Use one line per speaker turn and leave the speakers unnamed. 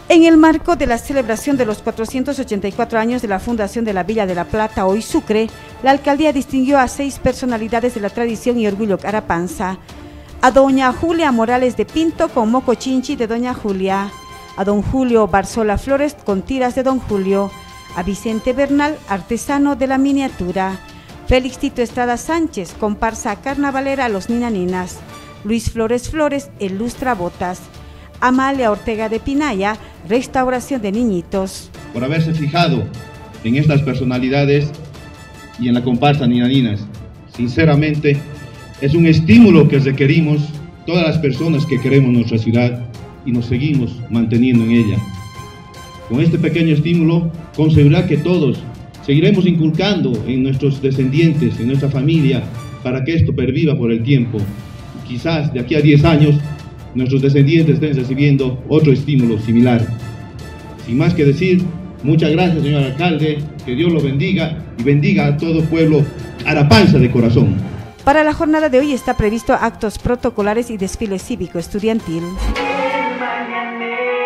En el marco de la celebración de los 484 años de la fundación de la Villa de la Plata, hoy Sucre, la alcaldía distinguió a 6 personalidades de la tradición y orgullo Carapanza. A doña Julia Morales de Pinto con moco chinchi de doña Julia, a don Julio Barzola Flores con tiras de don Julio, a Vicente Bernal, artesano de la miniatura, Félix Tito Estrada Sánchez, comparsa carnavalera a los ninaninas, Luis Flores Flores, el lustrabotas, Amalia Ortega de Pinaya, restauración de niñitos.
Por haberse fijado en estas personalidades y en la comparsa ninaninas, sinceramente es un estímulo que requerimos todas las personas que queremos nuestra ciudad y nos seguimos manteniendo en ella. Con este pequeño estímulo, con seguridad que todos seguiremos inculcando en nuestros descendientes, en nuestra familia, para que esto perviva por el tiempo. Quizás de aquí a 10 años, nuestros descendientes estén recibiendo otro estímulo similar. Sin más que decir, muchas gracias, señor alcalde, que Dios lo bendiga y bendiga a todo pueblo Carapanza de corazón.
Para la jornada de hoy está previsto actos protocolares y desfile cívico estudiantil.